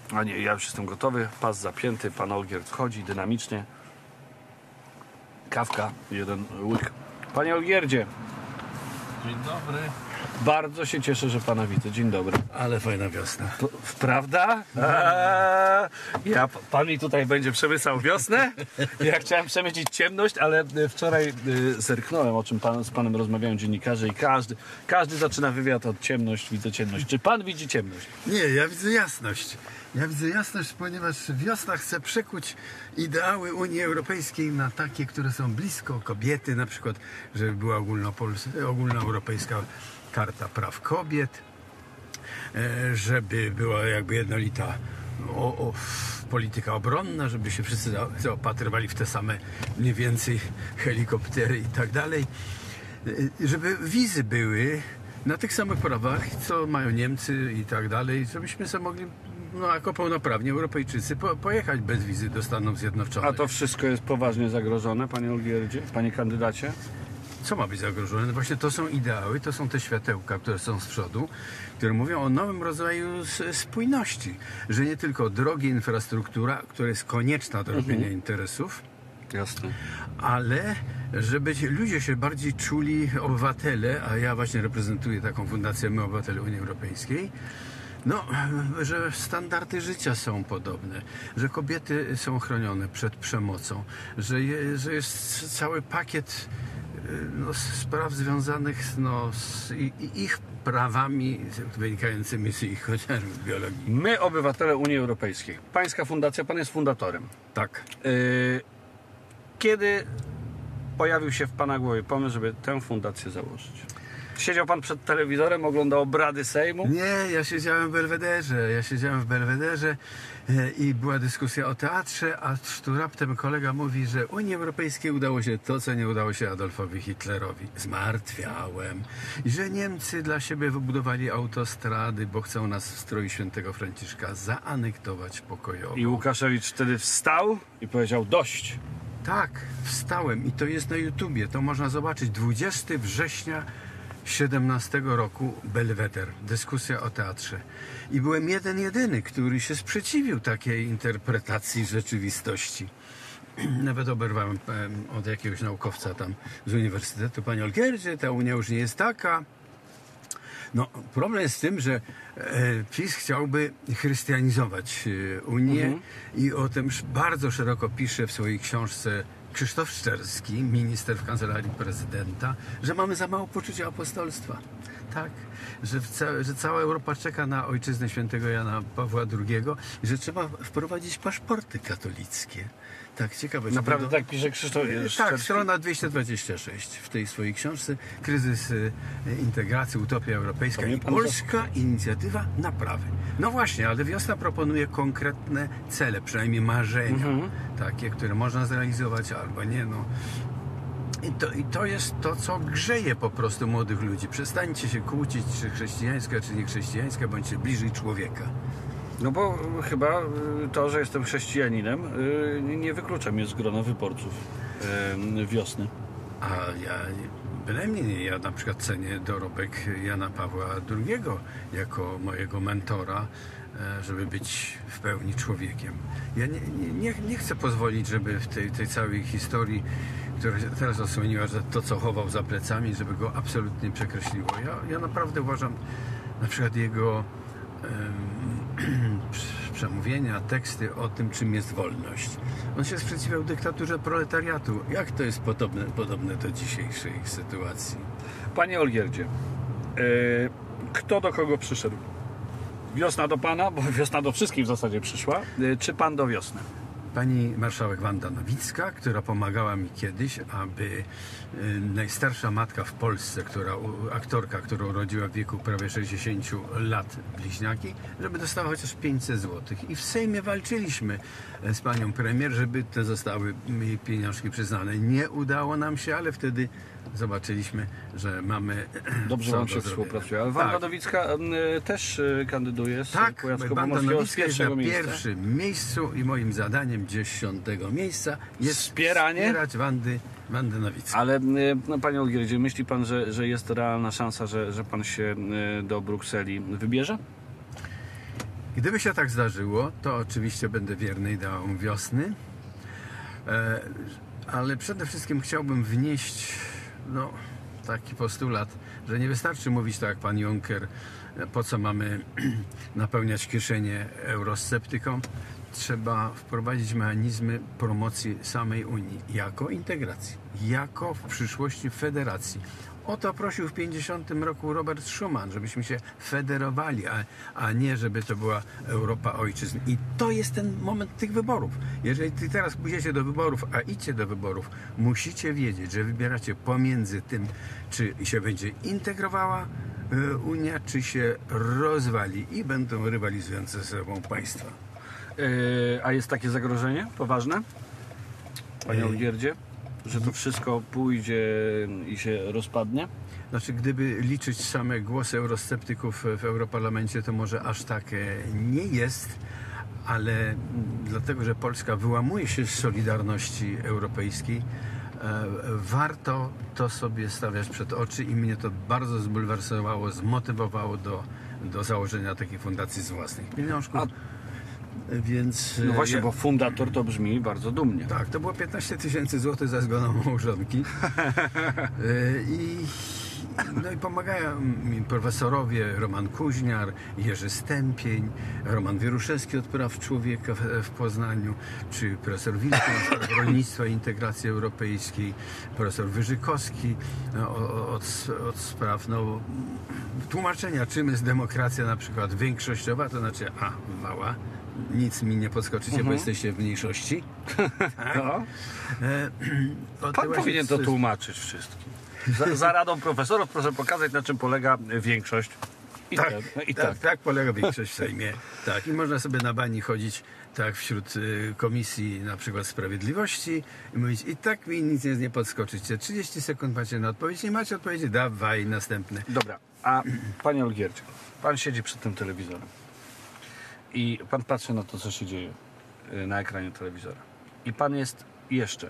A nie, ja już jestem gotowy. Pas zapięty, pan Olgierd wchodzi dynamicznie. Kawka, jeden łyk. Panie Olgierdzie. Dzień dobry. Bardzo się cieszę, że pana widzę. Dzień dobry. Ale fajna wiosna. Prawda? Pan mi tutaj będzie przemycał wiosnę. Ja chciałem przemycić ciemność, ale wczoraj zerknąłem, o czym z panem rozmawiają dziennikarze i każdy zaczyna wywiad od ciemność, widzę ciemność. Czy pan widzi ciemność? Nie, ja widzę jasność. Ja widzę jasność, ponieważ wiosna chce przekuć ideały Unii Europejskiej na takie, które są blisko kobiety, na przykład, żeby była ogólnoeuropejska Karta Praw Kobiet, żeby była jakby jednolita polityka obronna, żeby się wszyscy zaopatrywali w te same mniej więcej helikoptery i tak dalej, żeby wizy były na tych samych prawach, co mają Niemcy i tak dalej, żebyśmy sobie mogli jako pełnoprawni Europejczycy pojechać bez wizy do Stanów Zjednoczonych. A to wszystko jest poważnie zagrożone, panie Olgierdzie, panie kandydacie? Co ma być zagrożone? No właśnie to są ideały, to są te światełka, które są z przodu, które mówią o nowym rodzaju spójności, że nie tylko drogi, infrastruktura, która jest konieczna do robienia interesów, Jasne. ale żeby ludzie się bardziej czuli obywatele, a ja właśnie reprezentuję taką fundację My Obywatele Unii Europejskiej, no, że standardy życia są podobne, że kobiety są chronione przed przemocą, że jest cały pakiet spraw związanych z ich prawami wynikającymi z ich chociażby biologii. My, obywatele Unii Europejskiej. Pańska fundacja, pan jest fundatorem. Tak. Kiedy pojawił się w pana głowie pomysł, żeby tę fundację założyć? Siedział pan przed telewizorem, oglądał obrady Sejmu? Nie, ja siedziałem w Belwederze i była dyskusja o teatrze, a tu raptem kolega mówi, że Unii Europejskiej udało się to, co nie udało się Adolfowi Hitlerowi. Zmartwiałem. I że Niemcy dla siebie wybudowali autostrady, bo chcą nas w stroju świętego Franciszka zaanektować pokojowo. I Łukaszewicz wtedy wstał i powiedział dość. Tak, wstałem i to jest na YouTubie, to można zobaczyć. 20 września 17 roku, Belweder, dyskusja o teatrze. I byłem jedyny, który się sprzeciwił takiej interpretacji rzeczywistości. Nawet oberwałem od jakiegoś naukowca tam z uniwersytetu: panie Olgierdzie, ta Unia już nie jest taka. No, problem jest z tym, że PiS chciałby chrystianizować Unię i o tym bardzo szeroko pisze w swojej książce Krzysztof Szczerski, minister w kancelarii prezydenta, że mamy za mało poczucia apostolstwa. Tak, że cała Europa czeka na ojczyznę świętego Jana Pawła II i że trzeba wprowadzić paszporty katolickie. Tak, ciekawe. Naprawdę tak pisze Krzysztof Szczerski? Tak, strona 226 w tej swojej książce. Kryzys integracji, utopia europejska i polska inicjatywa naprawy. No właśnie, ale wiosna proponuje konkretne cele, przynajmniej marzenia, takie, które można zrealizować albo nie. No. I to jest to, co grzeje po prostu młodych ludzi. Przestańcie się kłócić, czy chrześcijańska, czy niechrześcijańska, bądźcie bliżej człowieka. No bo chyba to, że jestem chrześcijaninem, nie wyklucza mnie z grona wyborców wiosny. A ja bynajmniej nie. Ja na przykład cenię dorobek Jana Pawła II jako mojego mentora, żeby być w pełni człowiekiem. Ja nie chcę pozwolić, żeby w tej całej historii, która się teraz osłoniła, że to, co chował za plecami, żeby go absolutnie przekreśliło. Ja naprawdę uważam na przykład jego przemówienia, teksty o tym, czym jest wolność. On się sprzeciwiał dyktaturze proletariatu. Jak to jest podobne do dzisiejszej sytuacji? Panie Olgierdzie, kto do kogo przyszedł? Wiosna do pana, bo wiosna do wszystkich w zasadzie przyszła, czy pan do wiosny? Pani marszałek Wanda Nowicka, która pomagała mi kiedyś, aby najstarsza matka w Polsce, aktorka, która urodziła w wieku prawie 60 lat bliźniaki, żeby dostała chociaż 500 zł. I w Sejmie walczyliśmy z panią premier, żeby te zostały jej pieniążki przyznane. Nie udało nam się, ale wtedy zobaczyliśmy, że mamy dobrze wam się współpracuje. Ale Wanda Nowicka też kandyduje z Wanda Nowicka jest na pierwszym miejscu i moim zadaniem 10. miejsca jest wspierać Wandę Nowicką. Ale panie Olgierdzie, myśli pan, że jest realna szansa, że pan się do Brukseli wybierze? Gdyby się tak zdarzyło, to oczywiście będę wierny ideałom wiosny, ale przede wszystkim chciałbym wnieść taki postulat, że nie wystarczy mówić tak jak pan Juncker, po co mamy napełniać kieszenie eurosceptykom. Trzeba wprowadzić mechanizmy promocji samej Unii jako integracji, jako w przyszłości federacji. O to prosił w 50 roku Robert Schuman, żebyśmy się federowali, a nie żeby to była Europa ojczyzn. I to jest ten moment tych wyborów. Jeżeli teraz pójdziecie do wyborów, a idźcie do wyborów, musicie wiedzieć, że wybieracie pomiędzy tym, czy się będzie integrowała Unia, czy się rozwali i będą rywalizujące ze sobą państwa. A jest takie zagrożenie poważne, panie Olgierdzie, że to wszystko pójdzie i się rozpadnie? Znaczy, gdyby liczyć same głosy eurosceptyków w Europarlamencie, to może aż tak nie jest, ale dlatego, że Polska wyłamuje się z solidarności europejskiej, warto to sobie stawiać przed oczy i mnie to bardzo zbulwersowało, zmotywowało do założenia takiej fundacji z własnych pieniążków. Więc No właśnie, bo fundator to brzmi bardzo dumnie. tak, to było 15 000 złotych za zgodą małżonki. I pomagają mi profesorowie Roman Kuźniar, Jerzy Stępień, Roman Wieruszewski od praw człowieka w Poznaniu, czy profesor Wilki od rolnictwa i integracji europejskiej, profesor Wyżykowski od spraw tłumaczenia, czym jest demokracja na przykład większościowa, to znaczy wała. Nic mi nie podskoczycie, bo jesteście w mniejszości. No. Pan powinien to tłumaczyć wszystkim. Za radą profesorów proszę pokazać, na czym polega większość. Tak polega większość w Sejmie. Tak, i można sobie na bani chodzić tak wśród komisji na przykład sprawiedliwości i mówić, i tak mi nic nie podskoczycie. 30 sekund macie na odpowiedź, nie macie odpowiedzi, dawaj, następny. Dobra, a panie Olgierdzie, pan siedzi przed tym telewizorem i pan patrzy na to, co się dzieje na ekranie telewizora. I pan jest jeszcze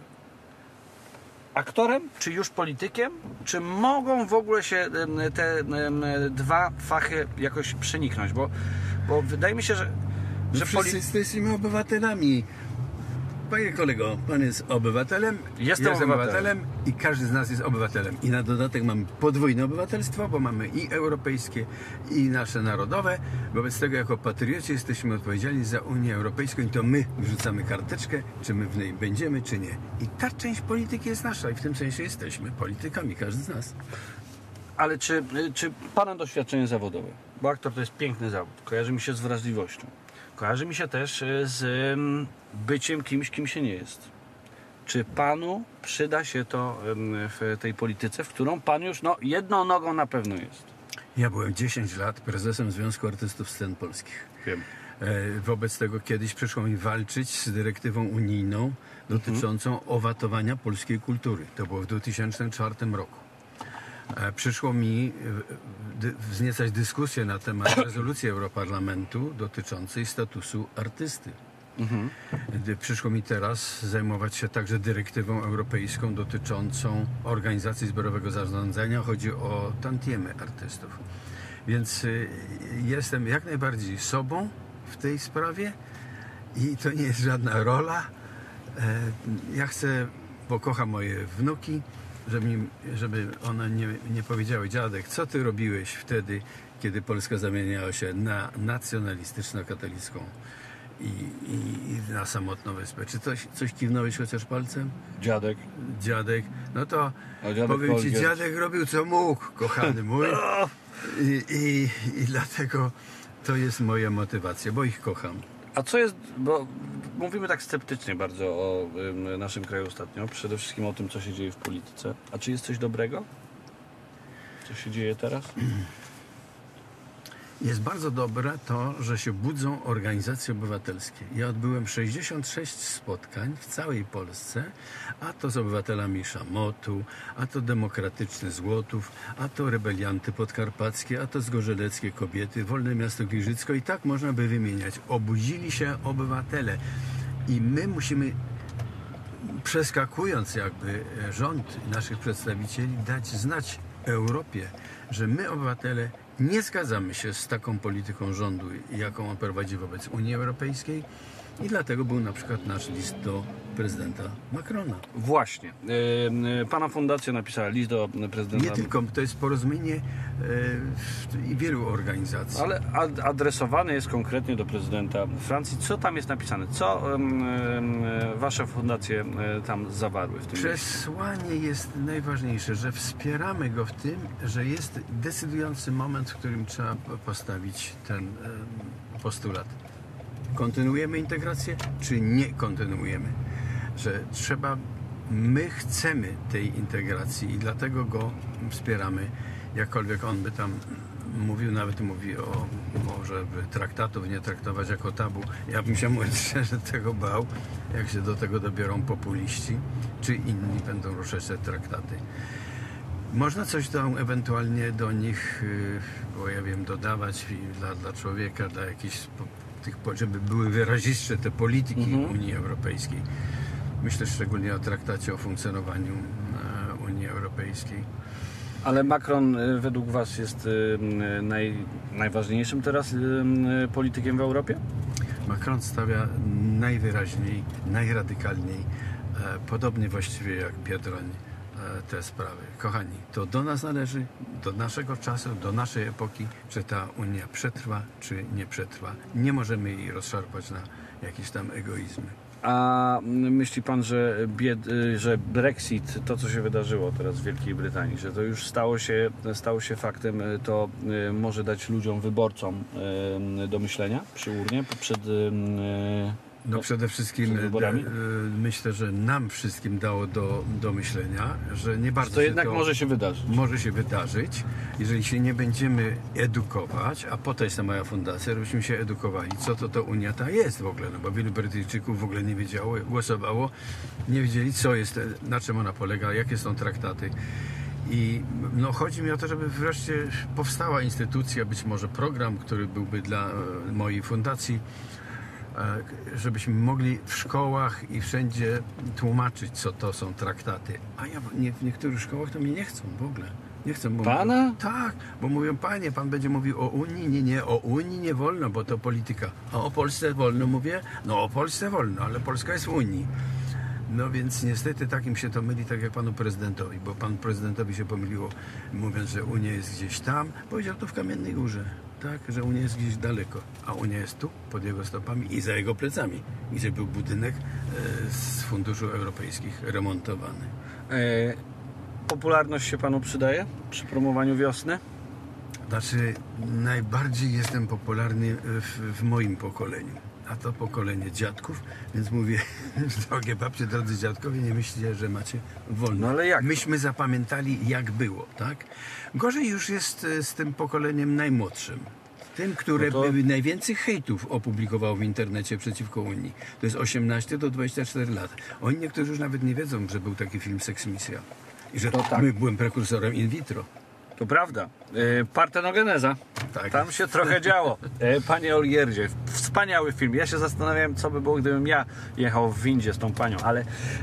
aktorem, czy już politykiem? Czy mogą w ogóle się te dwa fachy jakoś przeniknąć? Bo wydaje mi się, że wszyscy jesteśmy obywatelami. Panie kolego, pan jest obywatelem, Jestem obywatelem i każdy z nas jest obywatelem. I na dodatek mamy podwójne obywatelstwo, bo mamy i europejskie, i nasze narodowe. Wobec tego jako patrioci jesteśmy odpowiedzialni za Unię Europejską i to my wrzucamy karteczkę, czy my w niej będziemy, czy nie. I ta część polityki jest nasza i w tym sensie jesteśmy politykami, każdy z nas. Ale czy pana doświadczenie zawodowe, bo aktor to jest piękny zawód, kojarzy mi się z wrażliwością, kojarzy mi się też z byciem kimś, kim się nie jest. Czy panu przyda się to w tej polityce, w którą pan już jedną nogą na pewno jest? Ja byłem 10 lat prezesem Związku Artystów Scen Polskich. Wiem. Wobec tego kiedyś przyszło mi walczyć z dyrektywą unijną dotyczącą owatowania polskiej kultury. To było w 2004 roku. Przyszło mi wzniecać dyskusję na temat rezolucji Europarlamentu dotyczącej statusu artysty. Przyszło mi teraz zajmować się także dyrektywą europejską dotyczącą organizacji zbiorowego zarządzania. Chodzi o tantiemy artystów. Więc jestem jak najbardziej sobą w tej sprawie i to nie jest żadna rola. Ja chcę, bo kocham moje wnuki, żeby one nie powiedziały: dziadek, co ty robiłeś wtedy, kiedy Polska zamieniała się na nacjonalistyczno-katolicką i na samotną wyspę. Czy coś kiwnąłeś chociaż palcem? Dziadek. No to powiem ci, dziadek robił co mógł, kochany mój. I dlatego to jest moja motywacja, bo ich kocham. A co jest, bo mówimy tak sceptycznie bardzo o naszym kraju ostatnio, przede wszystkim o tym, co się dzieje w polityce. A czy jest coś dobrego? Co się dzieje teraz? Jest bardzo dobre to, że się budzą organizacje obywatelskie. Ja odbyłem 66 spotkań w całej Polsce, a to z obywatelami Szamotu, a to Demokratyczny Złotów, a to Rebelianty Podkarpackie, a to Zgorzeleckie Kobiety, Wolne Miasto Giżycko i tak można by wymieniać. Obudzili się obywatele i my musimy, przeskakując jakby rząd naszych przedstawicieli, dać znać Europie, że my, obywatele, Nie zgadzamy się z taką polityką rządu, jaką on prowadzi wobec Unii Europejskiej i dlatego był na przykład nasz list do prezydenta Macrona. Właśnie. Pana fundacja napisała list do prezydenta. Nie tylko, to jest porozumienie wielu organizacji. Ale adresowany jest konkretnie do prezydenta Francji. Co tam jest napisane? Co wasze fundacje tam zawarły w tym liście? Przesłanie jest najważniejsze, że wspieramy go w tym, że jest decydujący moment, w którym trzeba postawić ten postulat. Kontynuujemy integrację, czy nie kontynuujemy? Że my chcemy tej integracji i dlatego go wspieramy, jakkolwiek on by tam mówił, nawet mówi o może by traktatów nie traktować jako tabu. Ja bym się, mówiąc szczerze, tego bał, jak się do tego dobiorą populiści, czy inni będą ruszać te traktaty. Można coś tam ewentualnie do nich, bo ja wiem, dodawać dla człowieka, dla jakichś żeby były wyrazistsze te polityki Unii Europejskiej. Myślę szczególnie o traktacie o funkcjonowaniu Unii Europejskiej. Ale Macron według was jest najważniejszym teraz politykiem w Europie? Macron stawia najwyraźniej, najradykalniej, podobnie właściwie jak Biedroń, te sprawy. Kochani, to do nas należy, do naszego czasu, do naszej epoki, czy ta Unia przetrwa, czy nie przetrwa. Nie możemy jej rozszarpać na jakieś tam egoizmy. A myśli pan, że Brexit, to co się wydarzyło teraz w Wielkiej Brytanii, że to już stało się faktem, to może dać ludziom, wyborcom do myślenia przy urnie przed No przede wszystkim myślę, że nam wszystkim dało do myślenia, że nie bardzo to jednak może się wydarzyć. Może się wydarzyć, jeżeli się nie będziemy edukować, a po to jest ta moja fundacja, żebyśmy się edukowali, co to Unia ta jest w ogóle, no bo wielu Brytyjczyków w ogóle nie wiedziało, głosowało, nie wiedzieli, co jest, na czym ona polega, jakie są traktaty. I no, chodzi mi o to, żeby wreszcie powstała instytucja, być może program, który byłby dla mojej fundacji, żebyśmy mogli w szkołach i wszędzie tłumaczyć, co to są traktaty. A ja w niektórych szkołach to mnie nie chcą w ogóle. Nie chcą. Bo Pana? Mówią, tak, bo mówią, panie, pan będzie mówił o Unii. Nie, o Unii nie wolno, bo to polityka. A o Polsce wolno mówię? No o Polsce wolno, ale Polska jest w Unii. No więc niestety takim się to myli, tak jak panu prezydentowi, bo panu prezydentowi się pomyliło, mówiąc, że Unia jest gdzieś tam. Powiedział to w Kamiennej Górze. Tak, że Unia jest gdzieś daleko, a Unia jest tu, pod jego stopami i za jego plecami, gdzie był budynek z funduszy europejskich remontowany. Popularność się panu przydaje przy promowaniu wiosny? Znaczy, najbardziej jestem popularny w moim pokoleniu, a to pokolenie dziadków, więc mówię, drogie babcie, drodzy dziadkowie, nie myślcie, że macie wolno. No ale jak? Myśmy zapamiętali, jak było, tak? Gorzej już jest z tym pokoleniem najmłodszym. Tym, które najwięcej hejtów opublikowało w internecie przeciwko Unii. To jest 18 do 24 lat. Oni niektórzy już nawet nie wiedzą, że był taki film Seksmisja. I że byłem prekursorem in vitro. To prawda. Partenogeneza. Tak. Tam się trochę działo. Panie Olgierdzie, wspaniały film. Ja się zastanawiałem, co by było, gdybym ja jechał w windzie z tą panią, ale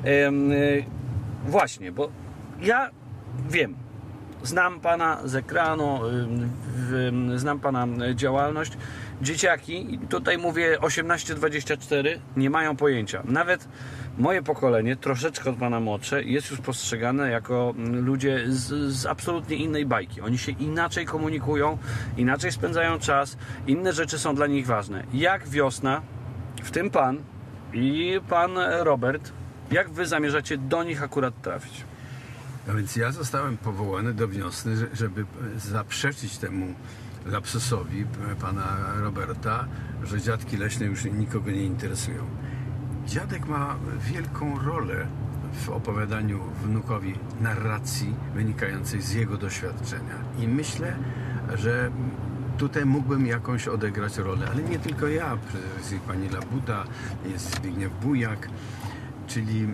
właśnie, bo ja wiem, znam pana z ekranu, znam pana działalność. Dzieciaki, tutaj mówię 18-24, nie mają pojęcia. Nawet moje pokolenie, troszeczkę od pana młodsze, jest już postrzegane jako ludzie z absolutnie innej bajki. Oni się inaczej komunikują, inaczej spędzają czas, inne rzeczy są dla nich ważne. Jak wiosna, w tym pan i pan Robert, jak wy zamierzacie do nich akurat trafić? No więc ja zostałem powołany do wiosny, żeby zaprzeczyć temu lapsusowi pana Roberta, że dziadki leśne już nikogo nie interesują. Dziadek ma wielką rolę w opowiadaniu wnukowi narracji wynikającej z jego doświadczenia. I myślę, że tutaj mógłbym jakąś odegrać rolę, ale nie tylko ja. Przecież jest pani Labuda, jest Zbigniew Bujak, czyli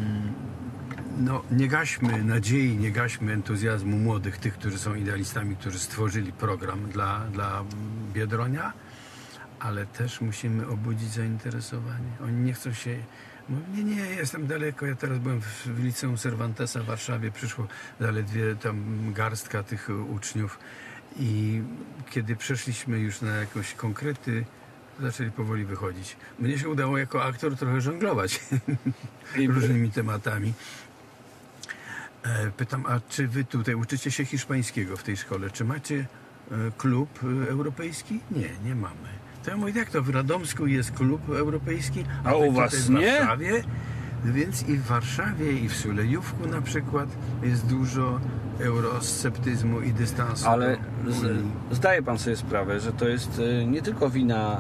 no, nie gaśmy nadziei, nie gaśmy entuzjazmu młodych, tych, którzy są idealistami, którzy stworzyli program dla Biedronia, ale też musimy obudzić zainteresowanie. Oni nie chcą się... Mówię, nie, jestem daleko. Ja teraz byłem w liceum Cervantesa w Warszawie. Przyszło zaledwie tam garstka tych uczniów I kiedy przeszliśmy już na jakieś konkrety, zaczęli powoli wychodzić. Mnie się udało jako aktor trochę żonglować różnymi tematami. Pytam, a czy wy tutaj uczycie się hiszpańskiego w tej szkole? Czy macie klub europejski? Nie, nie mamy. To ja mówię, jak to w Radomsku jest klub europejski, A tak u was tutaj w nie? Warszawie? Więc i w Warszawie, i w Sulejówku na przykład jest dużo eurosceptyzmu i dystansu. Ale do Unii. zdaje pan sobie sprawę, że to jest nie tylko wina,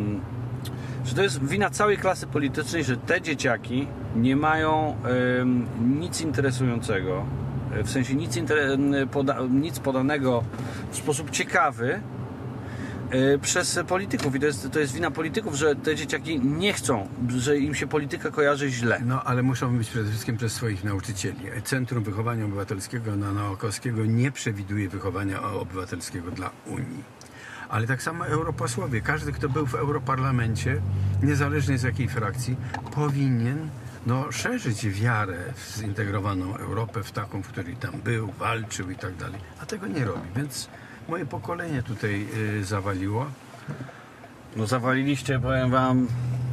że to jest wina całej klasy politycznej, że te dzieciaki nie mają nic interesującego, w sensie nic podanego w sposób ciekawy przez polityków. I to jest wina polityków, że te dzieciaki nie chcą, że im się polityka kojarzy źle. No, ale muszą być przede wszystkim przez swoich nauczycieli. Centrum Wychowania Obywatelskiego na Nowakowskiego nie przewiduje wychowania obywatelskiego dla Unii. Ale tak samo europosłowie. Każdy, kto był w Europarlamencie, niezależnie z jakiej frakcji, powinien szerzyć wiarę w zintegrowaną Europę, w taką, w której tam był, walczył i tak dalej. A tego nie robi, więc moje pokolenie tutaj zawaliło. No zawaliliście, powiem wam,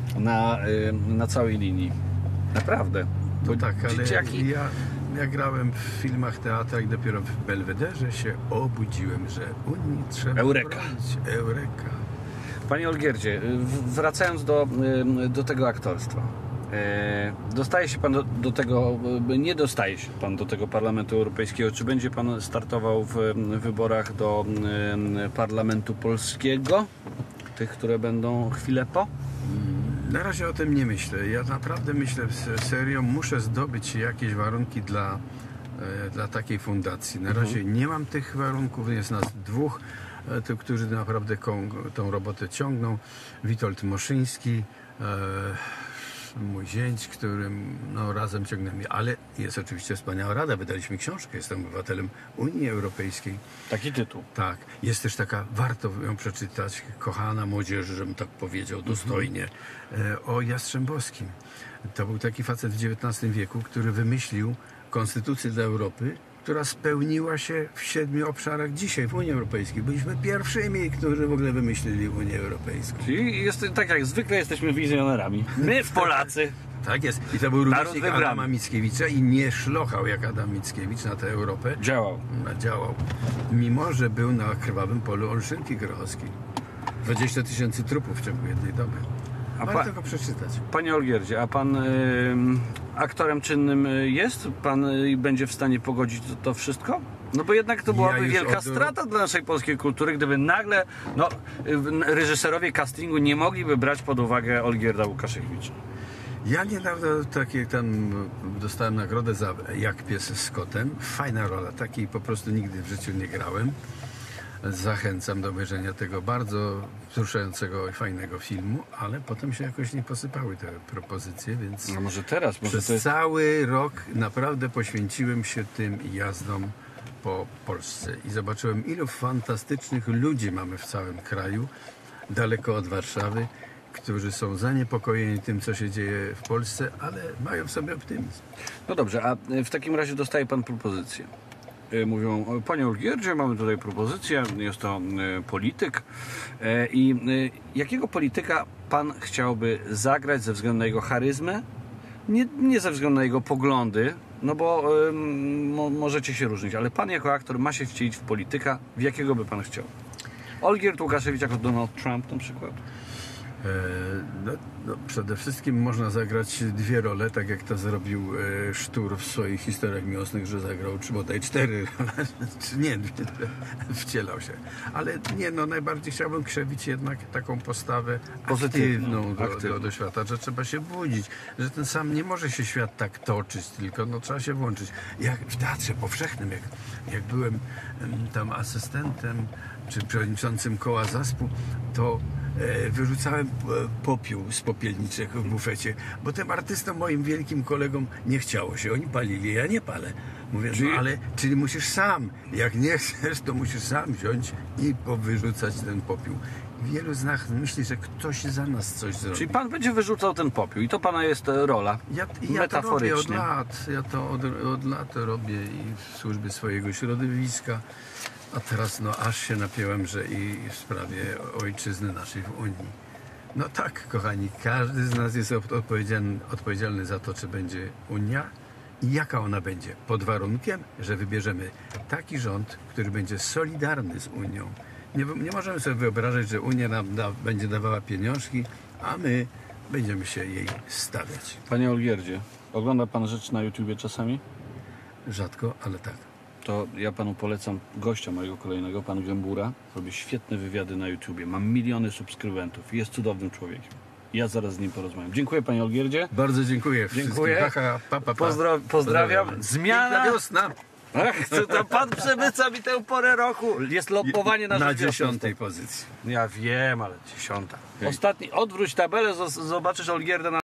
na całej linii. Naprawdę. To tak, ale dzieciaki... ja grałem w filmach, teatrach, dopiero w Belwederze się obudziłem, że Unii trzeba Eureka. bronić. Eureka. Panie Olgierdzie, wracając do tego aktorstwa. Dostaje się pan do tego, nie dostaje się pan do tego Parlamentu Europejskiego. Czy będzie pan startował w wyborach do Parlamentu Polskiego? Tych, które będą chwilę po? Na razie o tym nie myślę. Ja naprawdę myślę serio, muszę zdobyć jakieś warunki dla takiej fundacji. Na razie nie mam tych warunków, jest nas dwóch, którzy naprawdę tą robotę ciągną. Witold Moszyński, mój zięć, którym razem ciągniemy, ale jest oczywiście wspaniała rada. Wydaliśmy książkę, jestem obywatelem Unii Europejskiej. Taki tytuł. Tak, jest też taka, warto ją przeczytać, kochana młodzieży, żebym tak powiedział, dostojnie, o Jastrzębowskim. To był taki facet w XIX wieku, który wymyślił konstytucję dla Europy, która spełniła się w 7 obszarach dzisiaj w Unii Europejskiej. Byliśmy pierwszymi, którzy w ogóle wymyślili Unię Europejską. Czyli tak jak zwykle jesteśmy wizjonerami. My, Polacy. Tak jest. I to był rówieśnik wybrany. Adama Mickiewicza i nie szlochał jak Adam Mickiewicz na tę Europę. Działał. Działał. Mimo, że był na krwawym polu Olszynki Grochowskiej. 20 000 trupów w ciągu jednej doby. Warto go przeczytać. Panie Olgierdzie, a pan aktorem czynnym jest? Pan będzie w stanie pogodzić to wszystko? No bo jednak to byłaby wielka strata dla naszej polskiej kultury, gdyby nagle reżyserowie castingu nie mogliby brać pod uwagę Olgierda Łukaszewicza. Ja niedawno dostałem nagrodę za Jak pies z kotem. Fajna rola, takiej po prostu nigdy w życiu nie grałem. Zachęcam do obejrzenia tego bardzo wzruszającego i fajnego filmu, ale potem się jakoś nie posypały te propozycje, więc No może teraz, przez cały rok naprawdę poświęciłem się tym jazdom po Polsce i zobaczyłem, ilu fantastycznych ludzi mamy w całym kraju, daleko od Warszawy, którzy są zaniepokojeni tym, co się dzieje w Polsce, ale mają w sobie optymizm. No dobrze, a w takim razie dostaje pan propozycję. Mówią, panie Olgierdzie, mamy tutaj propozycję, jest to polityk. I jakiego polityka pan chciałby zagrać ze względu na jego charyzmę? Nie ze względu na jego poglądy, no bo możecie się różnić, ale pan jako aktor ma się wcielić w polityka, w jakiego by pan chciał? Olgierd Łukaszewicz jako Donald Trump na przykład? Przede wszystkim można zagrać dwie role, tak jak to zrobił Sztur w swoich historiach miłosnych, że zagrał bodaj 4 nie, wcielał się. Ale nie, najbardziej chciałbym krzewić jednak taką postawę aktywną do świata, że trzeba się budzić, że ten sam nie może się świat tak toczyć, tylko trzeba się włączyć. Jak w Teatrze Powszechnym, jak byłem tam asystentem czy przewodniczącym koła ZASP-u, to wyrzucałem popiół z popielniczek w bufecie, bo tym artystom, moim wielkim kolegom, nie chciało się. Oni palili, ja nie palę. Mówię, czyli musisz sam. Jak nie chcesz, to musisz sam wziąć i powyrzucać ten popiół. Wielu z nas myśli, że ktoś za nas coś zrobi. Czyli pan będzie wyrzucał ten popiół i to pana jest rola metaforycznie. Ja to od lat robię i w służbie swojego środowiska. A teraz no aż się napiąłem, że i w sprawie ojczyzny naszej w Unii. No tak, kochani, każdy z nas jest odpowiedzialny za to, czy będzie Unia i jaka ona będzie. Pod warunkiem, że wybierzemy taki rząd, który będzie solidarny z Unią. Nie możemy sobie wyobrażać, że Unia nam będzie dawała pieniążki, a my będziemy się jej stawiać. Panie Olgierdzie, ogląda pan rzecz na YouTubie czasami? Rzadko, ale tak. To ja panu polecam gościa mojego kolejnego, pan Gębura. Robi świetne wywiady na YouTubie. Ma miliony subskrybentów. Jest cudownym człowiekiem. Ja zaraz z nim porozmawiam. Dziękuję, panie Olgierdzie. Bardzo dziękuję. Dziękuję. Wszystkim. Ha, ha, pa. Pozdrawiam. Zmiana. Piękna wiosna. Ach, to pan przemyca mi tę porę roku. Jest lobbowanie na Na rzecz wiosny. 10. pozycji. Ja wiem, ale 10. Ostatni, odwróć tabelę, zobaczysz Olgierdę na